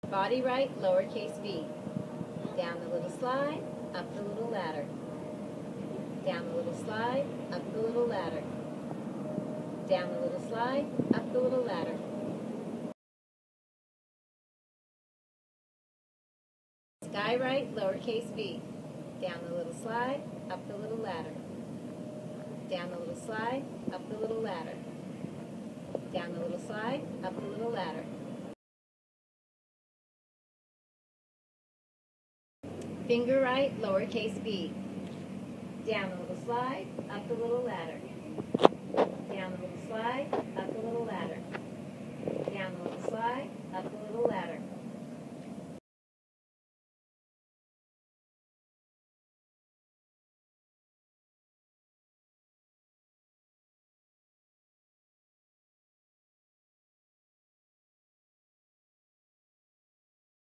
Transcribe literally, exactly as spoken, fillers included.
Body right, lowercase b. Down the little slide, up the little ladder. Down the little slide, up the little ladder. Down the little slide, up the little ladder. Sky right, lowercase b. Down the little slide, up the little ladder. Down the little slide, up the little ladder. Down the little slide, up the little ladder. Finger right, lowercase b. Down the little slide, up the little ladder. Down the little slide, up the little ladder. Down the little slide,